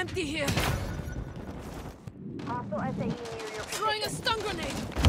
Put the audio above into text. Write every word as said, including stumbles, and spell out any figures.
empty here. Hostile S A E near your Throwing a position. stun grenade.